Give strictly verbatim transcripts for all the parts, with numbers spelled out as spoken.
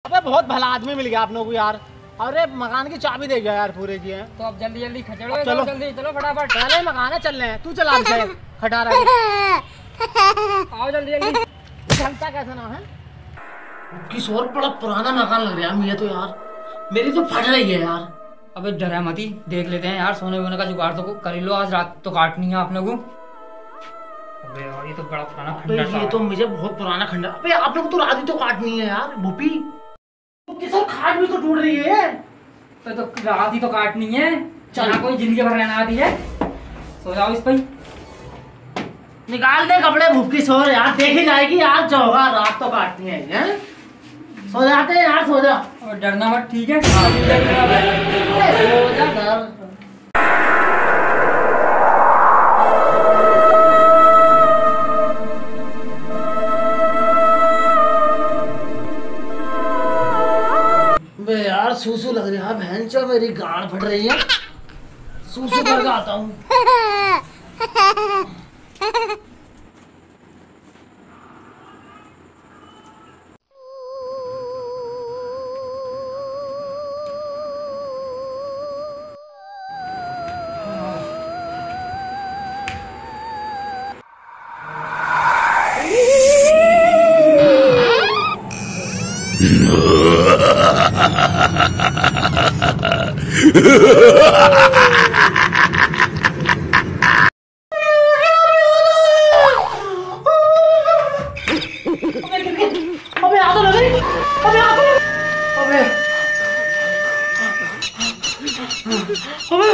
अबे बहुत भला आदमी मिल गया आप लोगों को यार। अरे मकान की चाबी दे गया यार पूरे की है। तो अब जल्दी जल्दी खचड़ो, चलो जल्दी चलो फटाफट। पहले मकान है, चल रहे हैं। तू चला खटा रहा है। आओ जल्दी जल्दी। घंटा कैसा नाम है? किस और बड़ा पुराना मकान लग रहा है ये तो यार। मेरी तो फट रही है यार। अबे डरा मती, देख लेते हैं यार, सोने वोने का जुगाड़ तो कर लो, आज रात तो काटनी है आप लोगों को। अबे यार ये तो बड़ा पुराना खंडर सा है। ये तो मुझे बहुत पुराना खंडर। अबे आप लोग तो रात ही तो काटनी है यार भूपी। किस और खाट भी तो टूट रही है। तो, तो रात ही तो काटनी है, चला कोई जिंदगी भर रहना आती है। सो जाओ इस पर। निकाल दे कपड़े भूपी, सो यार, देखी जाएगी आज जो होगा। रात तो काटनी है, हैं? सो जाते हैं यार, सो जा। और डरना मत, ठीक है? सो जा डर। बे यार सूसू लग रहा है, बहन चो मेरी गांड फट रही है। सूसू करके आता हूँ। अबे आ तो लगे, अबे आ तो लगे, अबे अबे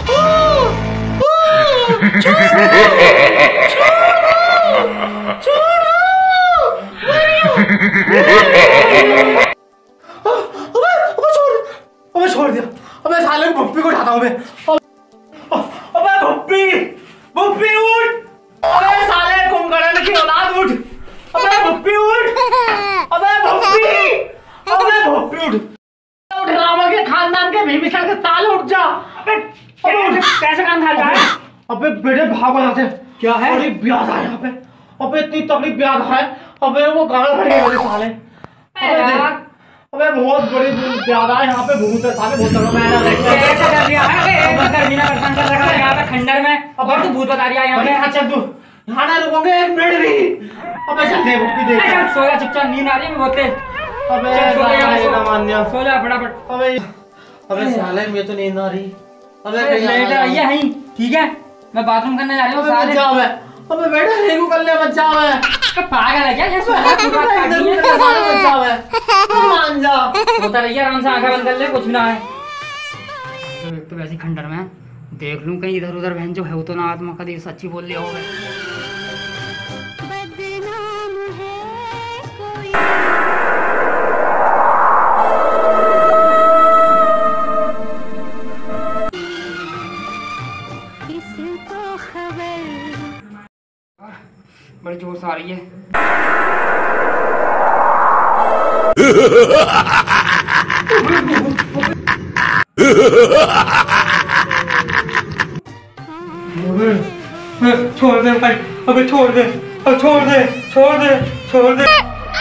छोड़ दिया। अबे साले भुप्पी को उठाता हूँ मैं। अबे भुप्पी, भुप्पी उठ। अबे साले कुंभकर्ण की औलाद उठ। अबे भुप्पी उठ। अबे भुप्पी, अबे भुप्पी उठ। उठ रावण के खानदान के भीमसेन के साले उठ जा। अबे कैसे काम खा रहा है? अबे बेटे भागो यहाँ से। क्या है? बड़ी ब्याद है यहाँ पे। अबे इतनी तगड़ी ब्याद है। अबे वो गाल भर गए साले। अबे अबे बहुत बड़ी ब्यादा है यहाँ पे, भूत है साले, बहुत तगड़ा। मैंने कैसे कर दिया है? बे गर्मी ना परेशान कर रखा है यहाँ पे खंडर में। अब तू भूत बता रही है यहाँ पे। हाँ चल तू यहाँ ना रुकोगे एक मिनट भी। अबे चल दे भूपी देख। सो जा चुपचाप, नींद आ रही है बहुत तेज। अबे सो जा मान्य, सो जा फटाफट। अबे अबे साले मुझे तो नींद आ रही। अबे लेट आई है यहीं, ठीक है? मैं बाथरूम करने जा रही हूँ साले। बच्चा है। अबे बेटा रेगू कर ले, बच्चा है। पागल है क्या? ये सो जा पूरा काटनी है। बच्चा है, मान जा। होता रही है, आराम से आंखें बंद कर ले, कुछ ना है। तो एक तो वैसे खंडर में देख लूं कहीं इधर उधर बहन जो है वो तो ना आत्मा का देव सच्ची बोल लिया होगा। बड़ी जोर से आ रही है। छोड़ दे भाई, अबे छोड़ दे, अब छोड़ दे, छोड़ दे, छोड़ दे।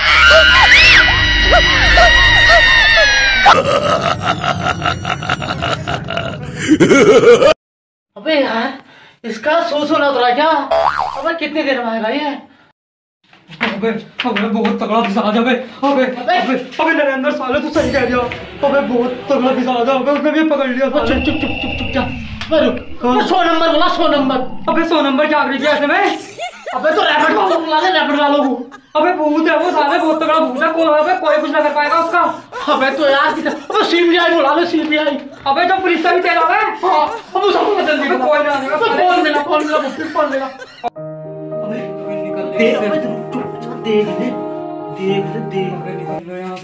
अबे यार इसका सो सो लग रहा है क्या? अबे कितनी देर में आएगा ये? अबे अबे बहुत तगड़ा पिशाच है। अबे अबे अबे अबे नरेंद्र साले तू सही कह रहा। अबे बहुत तगड़ा पिशाच है। अबे उसने भी पकड़ लिया। चुप चुप चुप चुप चुप जा। अबे सौ नंबर बोला, सौ नंबर। अबे सौ नंबर क्या कर दिया इसने? अबे तो रैपिड वालों को बुला ले, रैपिड वालों को। अबे भूत है वो साले, बहुत तगड़ा भूत है। कोई अबे कोई कुछ ना कर पाएगा उसका। अबे तो यार अबे सीबीआई बुला ले, सीबीआई। अबे जो पुलिस का भी तेल होगा। हां अब उसको बदल दे। कोई ना आएगा। फोन देना, फोन देना, फोन देना। अबे निकल दे, अबे चुप देख ले, देख ले, देख। अबे निकल लो यहां से।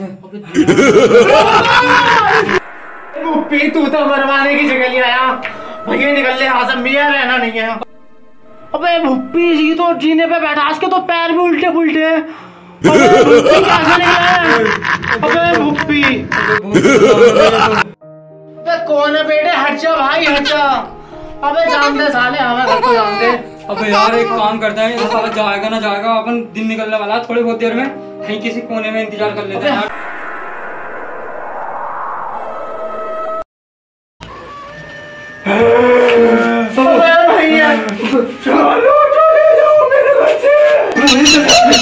भूपी तू तो मरवाने की जगह ले आया। भैया निकल ले यहाँ से, मियां रहना नहीं है। अबे भूपी जी तो जीने पे बैठा, इसके तो पैर भी उल्टे पुल्टे हैं। अबे भूपी कैसे नहीं है? अबे भूपी अबे कौन है बेटे? हट जा भाई, हट जा। अबे जान दे साले, हमें घर को जान दे। अबे यार एक काम करते हैं, ये साला जाएगा ना जाएगा, अपन दिन निकलने वाला है, थोड़ी बहुत देर में कहीं किसी कोने में इंतजार कर लेते हैं यार। चलो चले जाओ मेरे घर से।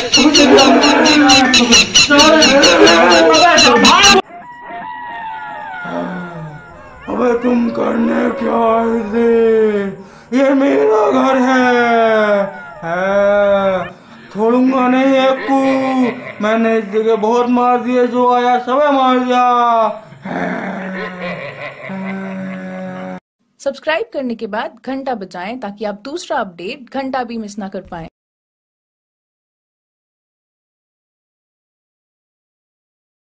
अबे तुम करने क्या आए थे? ये मेरा घर है, है। छोड़ूंगा नहीं एक को। मैंने इस जगह बहुत मार दिए, जो आया सबे मार दिया। सब्सक्राइब करने के बाद घंटा बजाएं ताकि आप दूसरा अपडेट घंटा भी मिस ना कर पाएं।